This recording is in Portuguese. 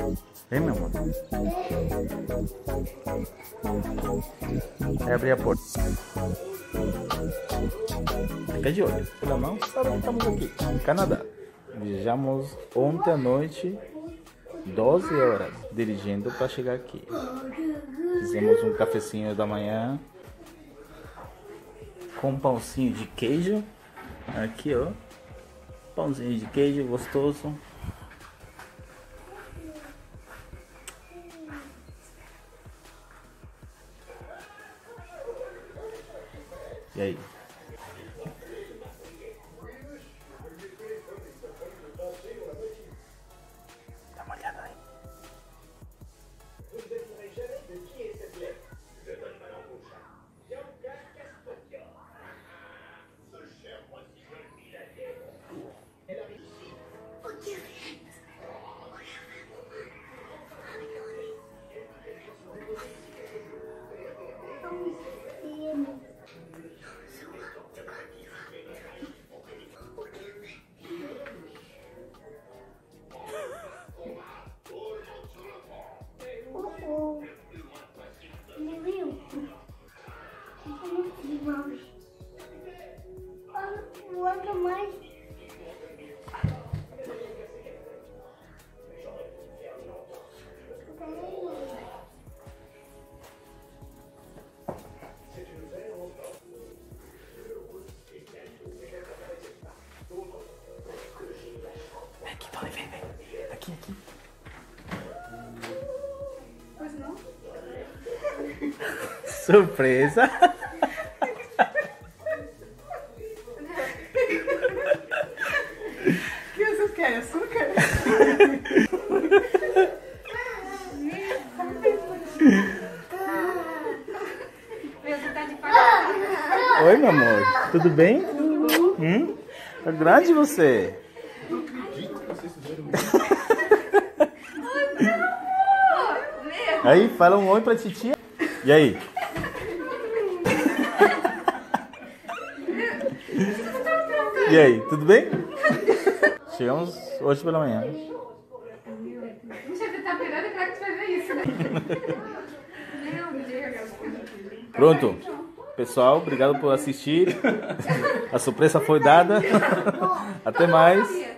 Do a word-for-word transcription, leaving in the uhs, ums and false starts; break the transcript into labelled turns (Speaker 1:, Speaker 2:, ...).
Speaker 1: Vem, meu amor. Vai abrir a porta. Fica de olho. Pela mão, sabe que estamos aqui, no Canadá. Viajamos ontem à noite, doze horas, dirigindo para chegar aqui. Fizemos um cafezinho da manhã com um pãozinho de queijo. Aqui, ó. Pãozinho de queijo gostoso. E aí? Dá uma olhada aí.
Speaker 2: Mais.
Speaker 1: Vem aqui, Tony, vem, vem. Aqui, aqui.
Speaker 2: Pois não?
Speaker 1: Surpresa!
Speaker 2: O que vocês querem? Açúcar?
Speaker 1: Oi, meu amor. Tudo bem? Hum? Tá grande você. Aí, fala um oi pra titia. E aí? E aí, tudo bem? Chegamos hoje pela manhã.
Speaker 2: Você tá virando e pra que fazer isso, né? Meu Deus.
Speaker 1: Pronto. Pessoal, obrigado por assistir. A surpresa foi dada. Até mais.